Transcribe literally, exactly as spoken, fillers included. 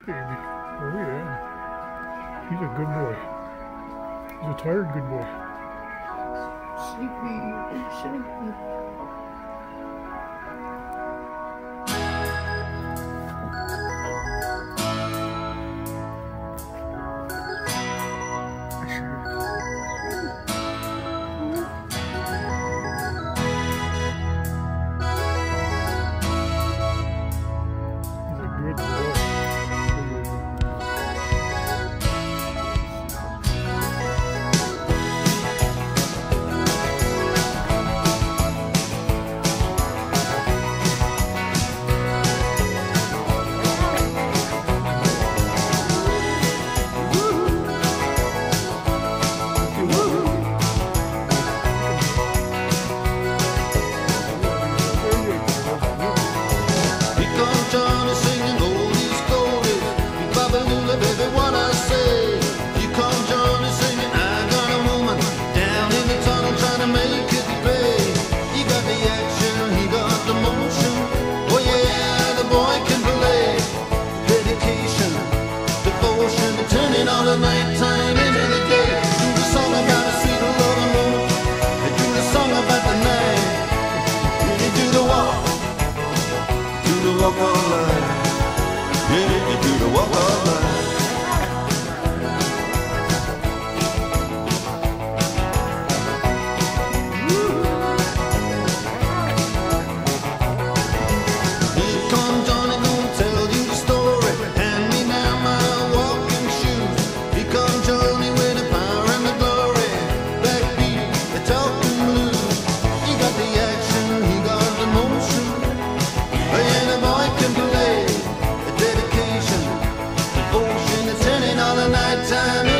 Baby. Oh yeah. He's a good boy. He's a tired good boy. Sleepy, sleepy. Good boy. Baby, what I say, you come Johnny singing, I got a woman down in the tunnel trying to make it pay. He got the action, he got the motion. Oh yeah, the boy can play. Dedication, devotion, turning all the nighttime into the day. Do the song about a sweet love and moon, and do the song about the night. You do the walk, do the walk of life. Yeah, you do the walk of life. Time